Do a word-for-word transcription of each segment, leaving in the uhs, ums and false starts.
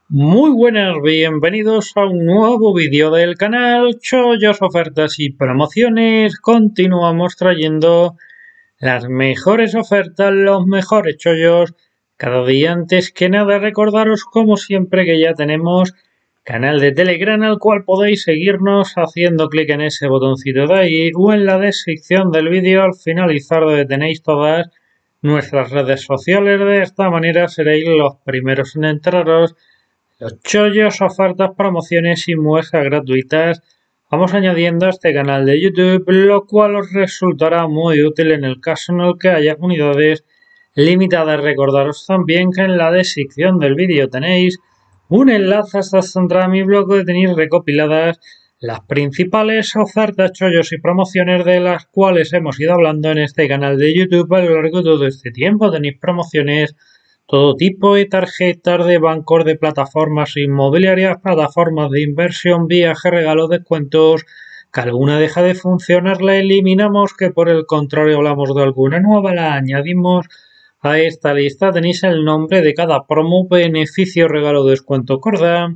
Muy buenas, bienvenidos a un nuevo vídeo del canal Chollos, Ofertas y Promociones. Continuamos trayendo las mejores ofertas, los mejores chollos. Cada día, antes que nada, recordaros como siempre que ya tenemos canal de Telegram al cual podéis seguirnos haciendo clic en ese botoncito de ahí o en la descripción del vídeo al finalizar, donde tenéis todas nuestras redes sociales. De esta manera seréis los primeros en enteraros los chollos, ofertas, promociones y muestras gratuitas vamos añadiendo a este canal de YouTube, lo cual os resultará muy útil en el caso en el que haya unidades limitadas. Recordaros también que en la descripción del vídeo tenéis un enlace hasta entrar a mi blog, donde tenéis recopiladas las principales ofertas, chollos y promociones de las cuales hemos ido hablando en este canal de YouTube a lo largo de todo este tiempo. Tenéis promociones todo tipo de tarjetas de bancos, de plataformas inmobiliarias, plataformas de inversión, viajes, regalos, descuentos. Que alguna deja de funcionar, la eliminamos, que por el contrario hablamos de alguna nueva, la añadimos a esta lista. Tenéis el nombre de cada promo, beneficio, regalo, descuento, corda.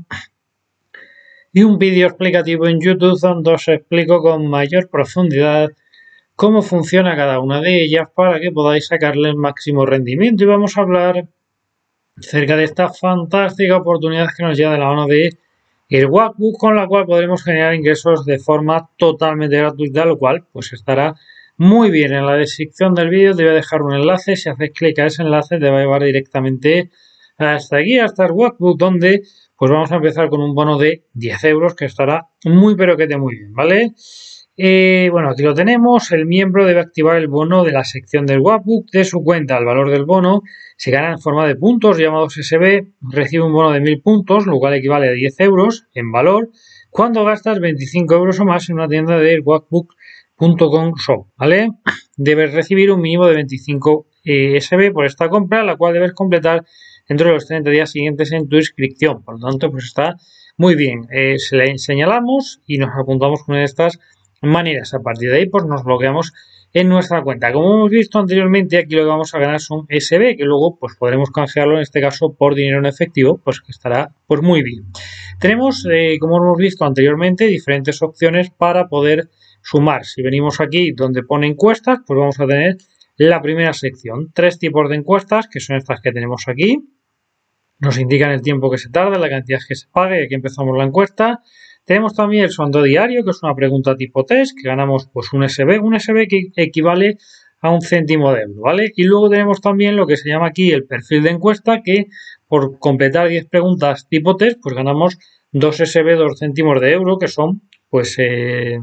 Y un vídeo explicativo en YouTube donde os explico con mayor profundidad cómo funciona cada una de ellas para que podáis sacarle el máximo rendimiento. Y vamos a hablar cerca de esta fantástica oportunidad que nos llega de la mano de el Workbook, con la cual podremos generar ingresos de forma totalmente gratuita, lo cual pues estará muy bien. En la descripción del vídeo te voy a dejar un enlace. Si haces clic a ese enlace te va a llevar directamente hasta aquí, hasta el Workbook, donde pues vamos a empezar con un bono de diez euros que estará muy pero que te muy bien, ¿vale? Eh, bueno, aquí lo tenemos. El miembro debe activar el bono de la sección del Workbook de su cuenta. El valor del bono se gana en forma de puntos llamados S B. Recibe un bono de mil puntos, lo cual equivale a diez euros en valor, cuando gastas veinticinco euros o más en una tienda del workbook punto com shop, ¿vale? Debes recibir un mínimo de veinticinco eh, S B por esta compra, la cual debes completar dentro de los treinta días siguientes en tu inscripción. Por lo tanto, pues está muy bien. Eh, se le señalamos y nos apuntamos con una de estas maneras. A partir de ahí pues nos bloqueamos en nuestra cuenta. Como hemos visto anteriormente, aquí lo que vamos a ganar son S B, que luego pues podremos canjearlo en este caso por dinero en efectivo, pues que estará pues muy bien. Tenemos, eh, como hemos visto anteriormente, diferentes opciones para poder sumar. Si venimos aquí donde pone encuestas, pues vamos a tener la primera sección, tres tipos de encuestas, que son estas que tenemos aquí. Nos indican el tiempo que se tarda, la cantidad que se pague, y aquí empezamos la encuesta. Tenemos también el sondeo diario, que es una pregunta tipo test, que ganamos pues un S B, un S B que equivale a un céntimo de euro, ¿vale? Y luego tenemos también lo que se llama aquí el perfil de encuesta, que por completar diez preguntas tipo test, pues ganamos dos S B, dos céntimos de euro, que son pues, eh,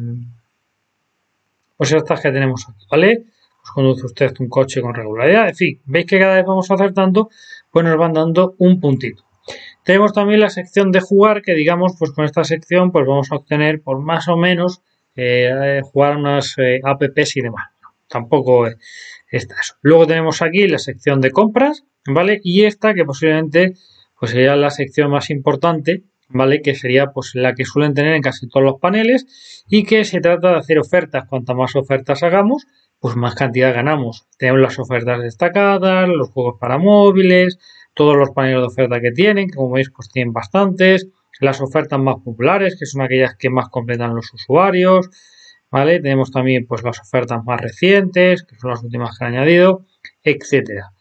pues estas que tenemos aquí, ¿vale? Pues conduce usted un coche con regularidad, en fin, veis que cada vez vamos acertando, pues nos van dando un puntito. Tenemos también la sección de jugar, que digamos, pues con esta sección pues vamos a obtener por más o menos eh, jugar unas eh, apps y demás. No, tampoco eh, está eso. Luego tenemos aquí la sección de compras, ¿vale? Y esta que posiblemente pues sería la sección más importante, ¿vale? Que sería pues la que suelen tener en casi todos los paneles, y que se trata de hacer ofertas. Cuantas más ofertas hagamos, pues más cantidad ganamos. Tenemos las ofertas destacadas, los juegos para móviles, todos los paneles de oferta que tienen, que como veis pues tienen bastantes, las ofertas más populares, que son aquellas que más completan los usuarios, ¿vale? Tenemos también pues las ofertas más recientes, que son las últimas que han añadido, etcétera.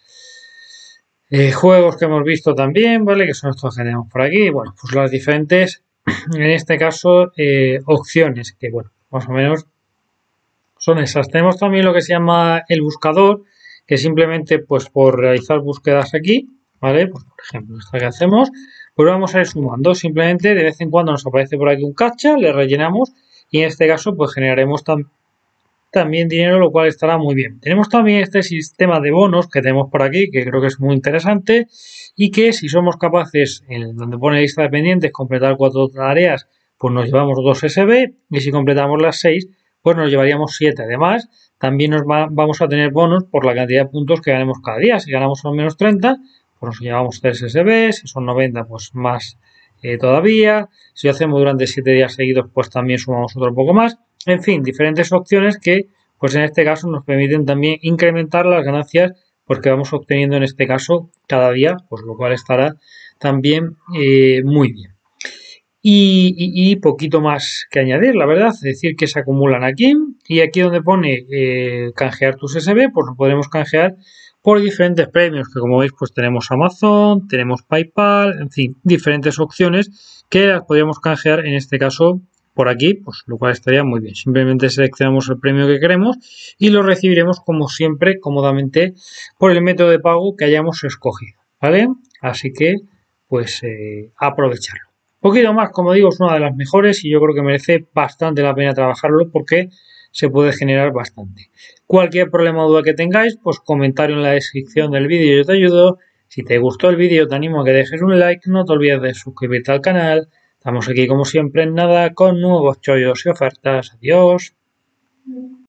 Eh, juegos que hemos visto también, ¿vale? Que son estos que tenemos por aquí. Bueno, pues las diferentes, en este caso, eh, opciones, que bueno, más o menos son esas. Tenemos también lo que se llama el buscador, que simplemente pues por realizar búsquedas aquí, ¿vale? Pues por ejemplo, esta que hacemos, pues vamos a ir sumando. Simplemente de vez en cuando nos aparece por aquí un captcha, le rellenamos y en este caso pues generaremos tam también dinero, lo cual estará muy bien. Tenemos también este sistema de bonos que tenemos por aquí, que creo que es muy interesante, y que si somos capaces, en donde pone lista de pendientes, completar cuatro tareas, pues nos llevamos dos S B, y si completamos las seis, pues nos llevaríamos siete. Además, también nos va, vamos a tener bonos por la cantidad de puntos que ganemos cada día. Si ganamos al menos treinta, pues nos llevamos tres S B, si son noventa, pues más eh, todavía. Si lo hacemos durante siete días seguidos, pues también sumamos otro poco más. En fin, diferentes opciones que, pues en este caso, nos permiten también incrementar las ganancias, pues que vamos obteniendo en este caso cada día, pues lo cual estará también eh, muy bien. Y, y, y poquito más que añadir, la verdad, es decir, que se acumulan aquí y aquí donde pone eh, canjear tus S B, pues lo podremos canjear por diferentes premios, que como veis pues tenemos Amazon, tenemos PayPal, en fin, diferentes opciones que las podríamos canjear en este caso por aquí, pues lo cual estaría muy bien. Simplemente seleccionamos el premio que queremos y lo recibiremos como siempre cómodamente por el método de pago que hayamos escogido, ¿vale? Así que pues eh, aprovecharlo. Poquito más, como digo, es una de las mejores y yo creo que merece bastante la pena trabajarlo porque se puede generar bastante. Cualquier problema o duda que tengáis, pues comentario en la descripción del vídeo, yo te ayudo. Si te gustó el vídeo, te animo a que dejes un like, no te olvides de suscribirte al canal. Estamos aquí como siempre en nada con nuevos chollos y ofertas. Adiós.